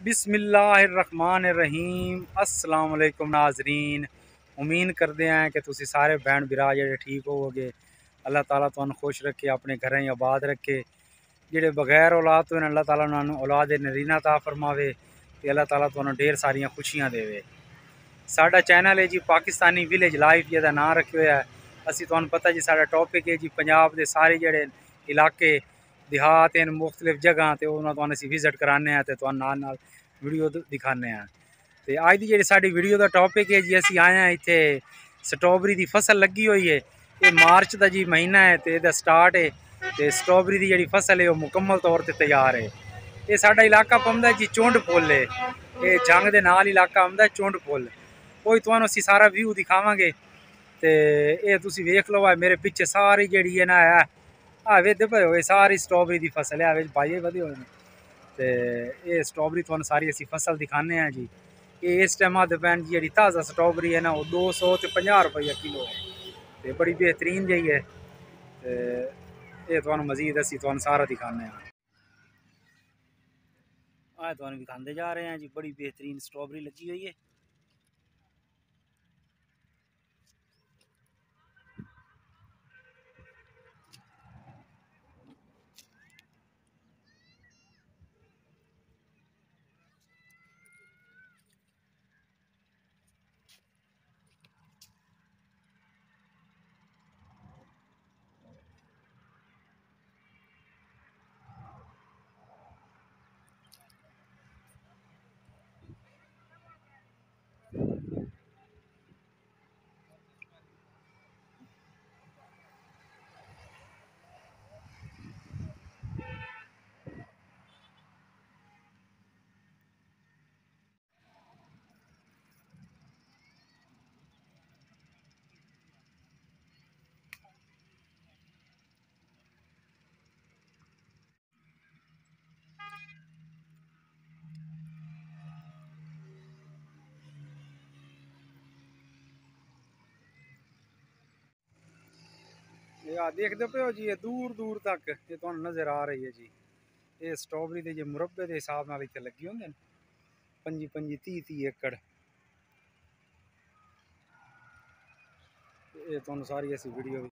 बिस्मिल्लाहिर्रहमानिर्रहीम। अस्सलाम वालेकुम नाजरीन। उम्मीद करते हैं कि तुसी सारे भैन बिरा जेह्ड़े ठीक होवोगे। अल्लाह ताला तुहानू खुश रखे, अपने घरें आबाद रखे। जेह्ड़े बगैर औलाद तो अल्लाह ताला उन्होंने औलाद नरीना ता फरमावे ते अल्लाह ताला तुहानू ढेर सारियां खुशियां देवे। साडा चैनल है जी पाकिस्तानी विलेज लाइफ, जेह्दा नाम रखे हुआ है। असी तुहानू पता जी साडा टॉपिक है जी पंजाब के सारे जेह्ड़े इलाके देहात हैं, मुख्तलिफ जगह तो उन्होंने असी विजिट कराने हैं तो नाल वीडियो दिखाने हैं। तो अज की जी साड़ी वीडियो का टॉपिक है जी, असी आए हैं इतने स्ट्रॉबेरी की फसल लगी हुई है। ये मार्च का जी महीना है तो यदा स्टार्ट है। तो स्ट्रॉबेरी की जी फसल है वो मुकम्मल तौर पर तैयार है। ये साडा इलाका पौंदा जी चुंड पुल है। ये जंग के नाल इलाका आंदा चुंड पुल। कोई तुहानू असी सारा व्यू दिखावांगे। तो ये तुसी वेख लो, मेरे पिछे सारी जी है ना है वेदे पे हुए सारी स्ट्रॉबेरी की फसल है, बाइये बधे हुए हैं। तो ये स्ट्रॉबेरी तुहानू सारी असी फसल दिखाने हैं जी। ये इस टाइम अद पैन जी ताज़ा स्ट्रॉबेरी है ना वो 250 रुपये किलो है। तो बड़ी बेहतरीन जी है। तो ये तुहानू मजीद असी तुहानू सारा दिखाने हैं। तुहानू दिखाते जा रहे हैं जी, बड़ी बेहतरीन स्ट्रॉबेरी लगी हुई है। देखते पे हो जी, ये दूर दूर तक ये तो नज़र आ रही है जी। ये स्ट्रॉबेरी के जो मुरब्बे के हिसाब नाल इत्थे लगी होंगे 25-30 एकड़। ये तुहानू सारी ऐसी वीडियो